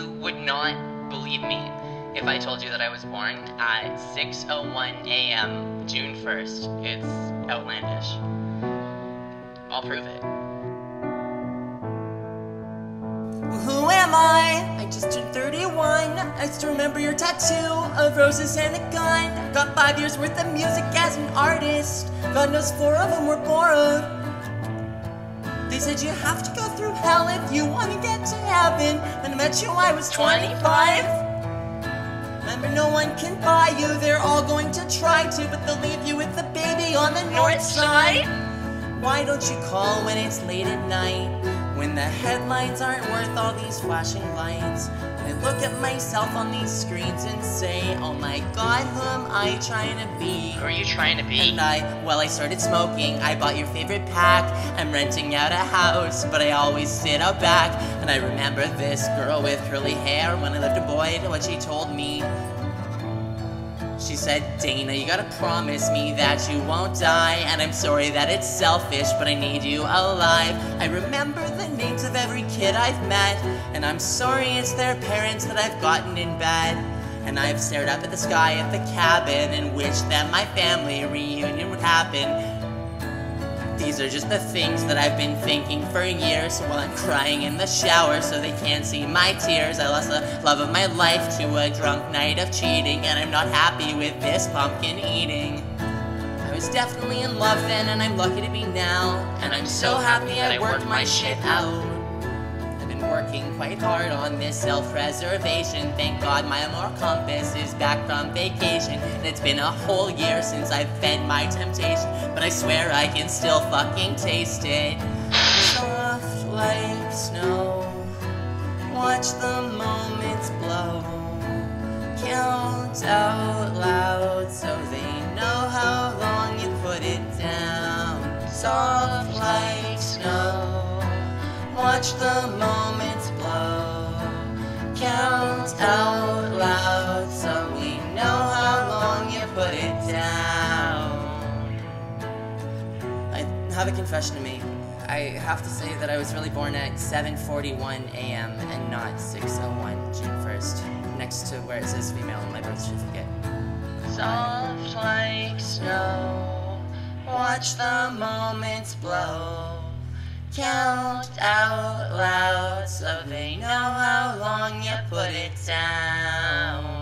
You would not believe me if I told you that I was born at 6:01 a.m. June 1st. It's outlandish. I'll prove it. Who am I? I just turned 31. I still remember your tattoo of roses and a gun. Got 5 years worth of music as an artist. God knows 4 of them were borrowed. They said you have to go through hell if you want to get to heaven. When I met you I was 25. Remember, no one can buy you. They're all going to try to, but they'll leave you with the baby on the north side. Why don't you call when it's late at night, when the headlines aren't worth all these flashing lights? I look at myself on these screens and say, oh my God, who am I trying to be? Who are you trying to be? And I started smoking. I bought your favorite pack. I'm renting out a house, but I always sit out back. And I remember this girl with curly hair when I lived a boy, what she told me. She said, Dana, you gotta promise me that you won't die. And I'm sorry that it's selfish, but I need you alive. I remember the names of every kid I've met, and I'm sorry it's their parents that I've gotten in bed. And I've stared up at the sky at the cabin and wished that my family reunion would happen. These are just the things that I've been thinking for years while I'm crying in the shower so they can't see my tears. I lost the love of my life to a drunk night of cheating, and I'm not happy with this pumpkin eating. I was definitely in love then, and I'm lucky to be now, and I'm so happy I worked my shit out. I've been working quite hard on this self-preservation. Thank God my moral compass is back from vacation, and it's been a whole year since I've fed my temptation, but I swear I can still fucking taste it. Soft like snow, watch the moments blow, count out loud so they know how long you put it down. Soft like snow, watch the moments blow, count out loud so we know how long you put it down. I have a confession to make. I have to say that I was really born at 7:41 a.m. and not 6:01 June 1st, next to where it says female on my birth certificate. Soft like snow, watch the moments blow, count out loud so they know how long you put it down.